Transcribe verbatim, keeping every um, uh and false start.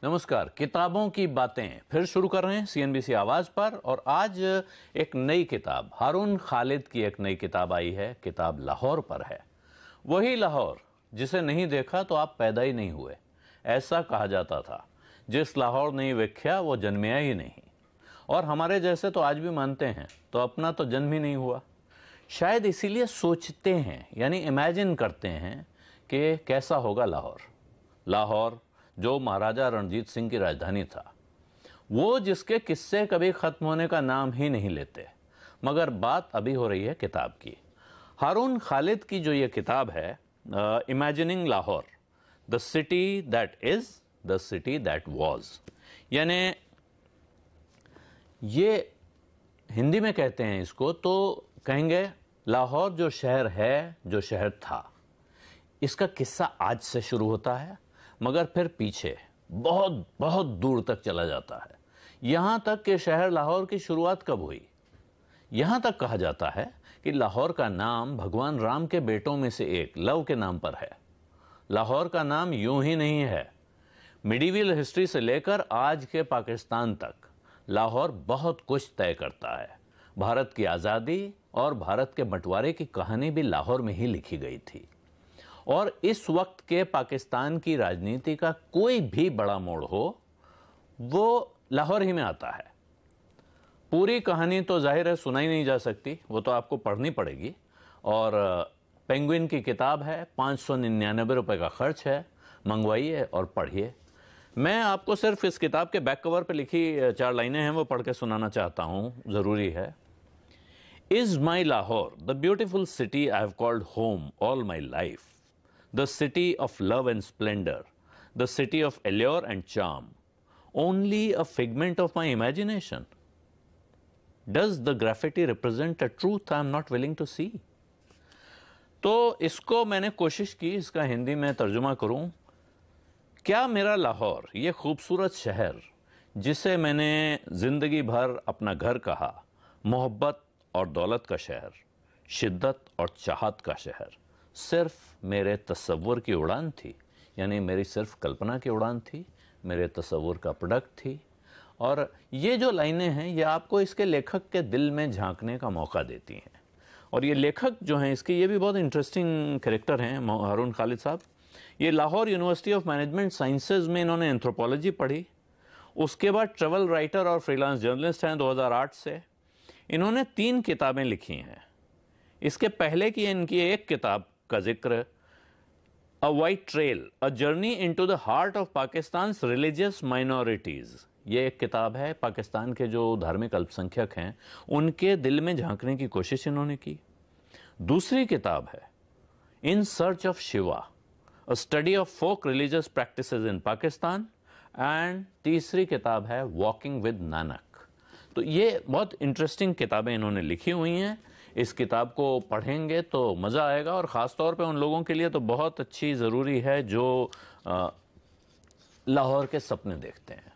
नमस्कार। किताबों की बातें फिर शुरू कर रहे हैं सी एन बी सी आवाज़ पर। और आज एक नई किताब, हारून खालिद की एक नई किताब आई है। किताब लाहौर पर है। वही लाहौर जिसे नहीं देखा तो आप पैदा ही नहीं हुए, ऐसा कहा जाता था। जिस लाहौर नहीं वेख्या वो जन्मिया ही नहीं। और हमारे जैसे तो आज भी मानते हैं तो अपना तो जन्म ही नहीं हुआ। शायद इसीलिए सोचते हैं, यानी इमेजिन करते हैं कि कैसा होगा लाहौर। लाहौर जो महाराजा रणजीत सिंह की राजधानी था, वो जिसके किस्से कभी ख़त्म होने का नाम ही नहीं लेते। मगर बात अभी हो रही है किताब की। हारून खालिद की जो ये किताब है, imagining Lahore, the city that is the city that was, यानी ये हिंदी में कहते हैं इसको तो कहेंगे लाहौर जो शहर है, जो शहर था। इसका किस्सा आज से शुरू होता है, मगर फिर पीछे बहुत बहुत दूर तक चला जाता है। यहाँ तक कि शहर लाहौर की शुरुआत कब हुई। यहाँ तक कहा जाता है कि लाहौर का नाम भगवान राम के बेटों में से एक लव के नाम पर है। लाहौर का नाम यूं ही नहीं है। मिडीवल हिस्ट्री से लेकर आज के पाकिस्तान तक लाहौर बहुत कुछ तय करता है। भारत की आज़ादी और भारत के बंटवारे की कहानी भी लाहौर में ही लिखी गई थी। और इस वक्त के पाकिस्तान की राजनीति का कोई भी बड़ा मोड़ हो, वो लाहौर ही में आता है। पूरी कहानी तो जाहिर है सुनाई नहीं जा सकती, वो तो आपको पढ़नी पड़ेगी। और पेंगुइन की किताब है, पाँच सौ निन्यानवे रुपये का खर्च है, मंगवाइए और पढ़िए। मैं आपको सिर्फ इस किताब के बैक कवर पे लिखी चार लाइनें हैं, वो पढ़ के सुनाना चाहता हूँ, ज़रूरी है। Is my Lahore the beautiful city I have called home all my life, the city of love and splendor, the city of allure and charm, only a figment of my imagination? Does the graffiti represent a truth I am not willing to see? तो इसको मैंने कोशिश की इसका हिंदी में तर्जुमा करूं। क्या मेरा लाहौर, ये खूबसूरत शहर जिसे मैंने ज़िंदगी भर अपना घर कहा, मोहब्बत और दौलत का शहर, शिद्दत और चाहत का शहर, सिर्फ मेरे तसव्वुर की उड़ान थी, यानी मेरी सिर्फ कल्पना की उड़ान थी, मेरे तसव्वुर का प्रोडक्ट थी। और ये जो लाइनें हैं ये आपको इसके लेखक के दिल में झांकने का मौका देती हैं। और ये लेखक जो हैं इसके, ये भी बहुत इंटरेस्टिंग कैरेक्टर हैं हारून खालिद साहब। ये Lahore university of management sciences में इन्होंने एंथ्रोपोलॉजी पढ़ी। उसके बाद ट्रैवल राइटर और फ्रीलांस जर्नलिस्ट हैं दो हज़ार आठ से। इन्होंने तीन किताबें लिखी हैं। इसके पहले की इनकी एक किताब का जिक्र, a white trail, a journey into the heart of Pakistan's religious minorities. ये एक किताब है, पाकिस्तान के जो धार्मिक अल्पसंख्यक हैं उनके दिल में झांकने की कोशिश इन्होंने की। दूसरी किताब है in search of Shiva, a study of folk religious practices in Pakistan. And तीसरी किताब है वॉकिंग विद नानक। तो ये बहुत इंटरेस्टिंग किताबें इन्होंने लिखी हुई हैं। इस किताब को पढ़ेंगे तो मज़ा आएगा, और ख़ास तौर पे उन लोगों के लिए तो बहुत अच्छी ज़रूरी है जो लाहौर के सपने देखते हैं।